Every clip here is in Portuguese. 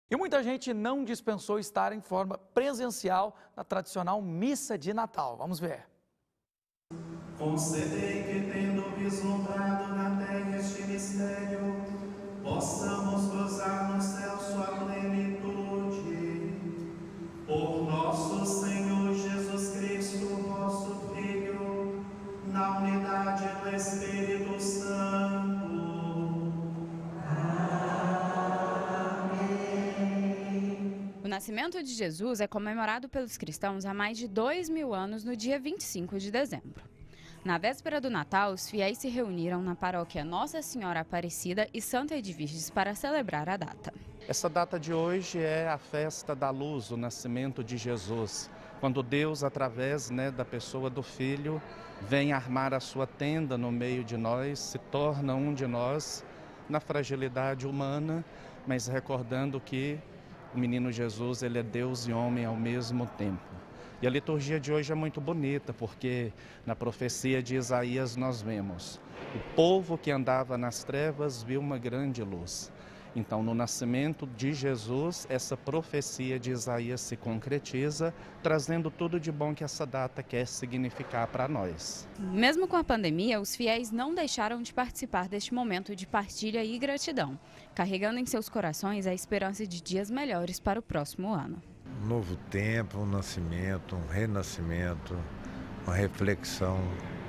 E muita gente não dispensou estar em forma presencial na tradicional missa de Natal. Vamos ver. Concedei que, tendo vislumbrado na terra este mistério, possamos gozar no céu sua plenitude. Por nosso Senhor Jesus Cristo, vosso Filho, na unidade do Espírito Santo. O nascimento de Jesus é comemorado pelos cristãos há mais de 2000 anos no dia 25 de dezembro. Na véspera do Natal, os fiéis se reuniram na paróquia Nossa Senhora Aparecida e Santa Edviges para celebrar a data. Essa data de hoje é a festa da luz, o nascimento de Jesus, quando Deus, através da pessoa do Filho, vem armar a sua tenda no meio de nós, se torna um de nós na fragilidade humana, mas recordando que o menino Jesus, ele é Deus e homem ao mesmo tempo. E a liturgia de hoje é muito bonita, porque na profecia de Isaías nós vemos: o povo que andava nas trevas viu uma grande luz. Então, no nascimento de Jesus, essa profecia de Isaías se concretiza, trazendo tudo de bom que essa data quer significar para nós. Mesmo com a pandemia, os fiéis não deixaram de participar deste momento de partilha e gratidão, carregando em seus corações a esperança de dias melhores para o próximo ano. Um novo tempo, um nascimento, um renascimento, uma reflexão,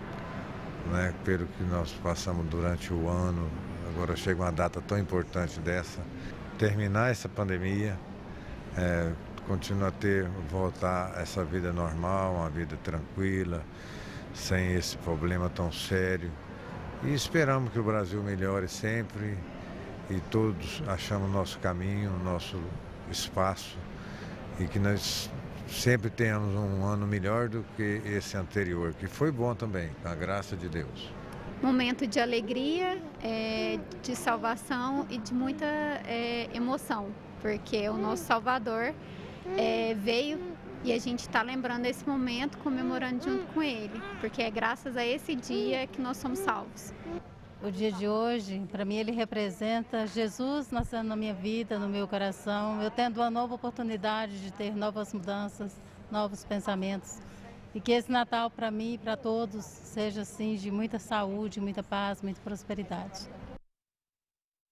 pelo que nós passamos durante o ano. Agora chega uma data tão importante dessa, terminar essa pandemia, continuar voltar a essa vida normal, uma vida tranquila, sem esse problema tão sério. E esperamos que o Brasil melhore sempre e todos achamos nosso caminho, nosso espaço, e que nós sempre tenhamos um ano melhor do que esse anterior, que foi bom também, com a graça de Deus. Momento de alegria, de salvação e de muita emoção, porque o nosso Salvador veio e a gente está lembrando esse momento, comemorando junto com ele, porque é graças a esse dia que nós somos salvos. O dia de hoje, para mim, ele representa Jesus nascendo na minha vida, no meu coração, eu tendo uma nova oportunidade de ter novas mudanças, novos pensamentos. E que esse Natal, para mim e para todos, seja assim de muita saúde, muita paz, muita prosperidade.